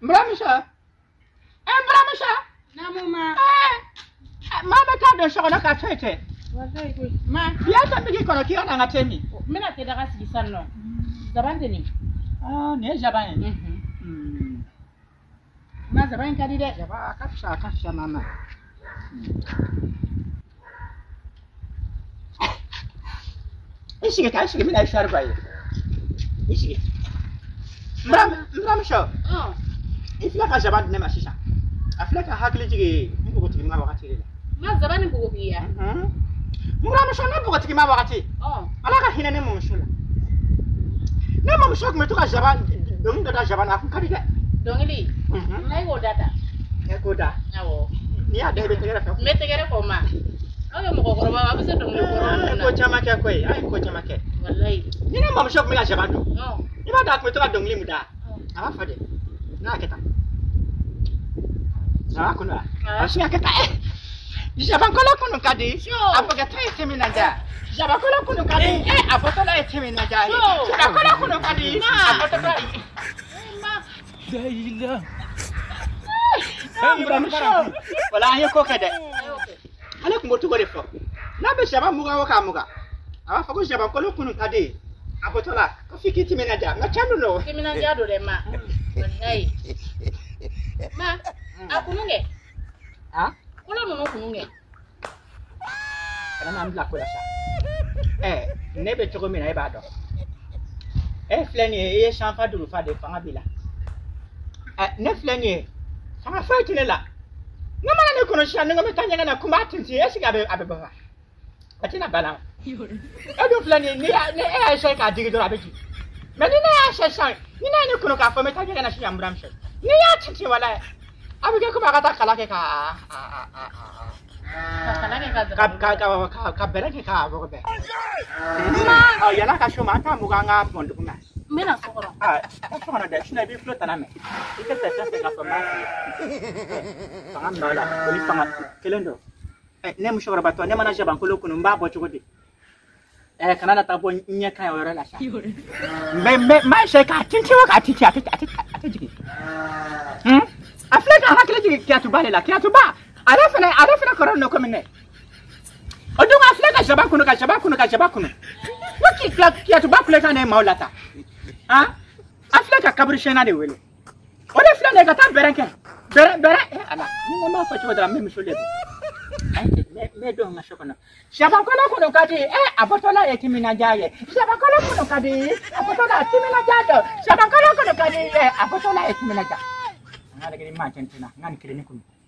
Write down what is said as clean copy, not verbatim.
Mbramisha. Mbramisha. Na mama. Mama ta do shoko na ka tete. Wallahi ko. Ma. Biya ta bigi kono ki ona ngatemi. Mina te daga sigi sanno. Zabante ni. Ah, ne jabane. Ma zabane kadi de. Jaba kasha mama. Ishige mina shar baye. Ishige. Mbramisha. Ifla ka jabane ne mashisha. Afla ka hakli jige mbugo tigima wakati ile. Ma zabane mbugo biya. Mbramisha na mbugo tigima wakati. Alaka hina ne mumshula. Ne mumshok metuka jabane dong data jabane afun kadi de. Dongili. Nai go data. Ya goda. Awo. Ni ada be tegere fa. Me tegere ko ma. Ayo mo ko ba ba se dong ko. Ko chama ke koy, ay ko chama ke. Wallahi. Ni ne mumshok mina jabane. Ni ba da metuka dongli muda. Ama fade. Na keta. Na kuna. Asia keta. Jabakola kunu kadi. Apa kata etemina ja. Jabakola kunu kadi. Apa tola etemina ja. Jabakola kunu kadi. Apa tola. Daila. Mbramisha. Wala ayo ko kede. Ala ko motu gore fo. Na be shaba muga waka muga. Awa fa ko jabakola kunu kadi. Apa tola. Ko fikiti mina ja. Na chandu no. Kimina ja do de ma. Wallahi. Ma. Akununge. Kula nono kununge. Kana na mbla kula sha. Nebe choko mina e bado. Fleni e chanfa duru fa de fanga bila. Ne fleni. Fanga fa tinela. Ngama na ne kono sha ngama tanya na kuma tinti esiga abe baba. Atina bala. Edo fleni ni e sha ka digi dora beji. Meni ne sha sha. Ni na ne kono ka fa me tanya na shi ambram sha. Ni ya tinti wala. Abige kuma kata kalake ka ka bereke ka bobe. Ma yana ka shoma ta muganga pondu kuma. Mena sokoro. Sokoro da shina bi flota na me. Ike se ka so ma. Fanga mala, boli fanga kelendo. Ne mushora bato ne mana jaban kolo kunu mba bo chugodi. Kana na tabo nya kan yoro la sha. Me ma she ka tinti wa ka titi atiji. Afleka hakile jigi kiatuba lela kiatuba arefena korono komene odunga afleka shabakunu waki kiatuba kuleka na maulata afleka kabri shena de wele ode flene gata berenke bere ala ni ma fa chobada me mishole me do nga shokona shabakola kuno kadi abotola etimina jaye shabakola kuno kadi abotola etimina jado shabakola kuno kadi abotola etimina jado ngale kiri ma centina ngani kiri ni kunu